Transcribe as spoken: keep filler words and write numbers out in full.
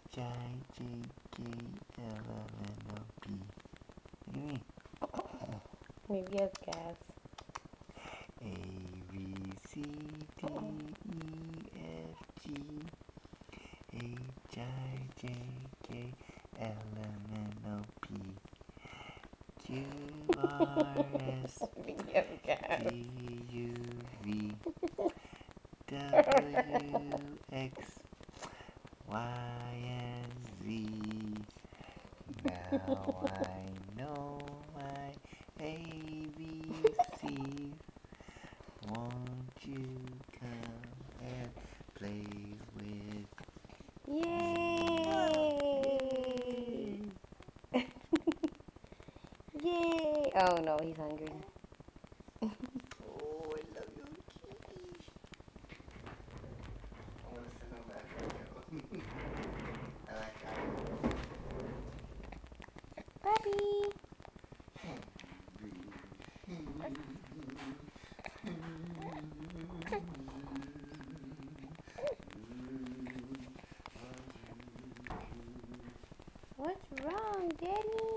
I, J, K, L, M, N, O, P. What do you mean? Maybe he has gas. A, B, C, D, E, F, G, H, I, J, K, L, M, N, O, P. Q, R, S, Maybe he has gas. T, U, V, W, X, Y, and Z. Now I know my A B Cs. Won't you come and play with Yay! Yay! Oh no, he's hungry. Oh, I love your kitty. I want to send him back right now. I like that. Puppy! What's wrong, Daddy?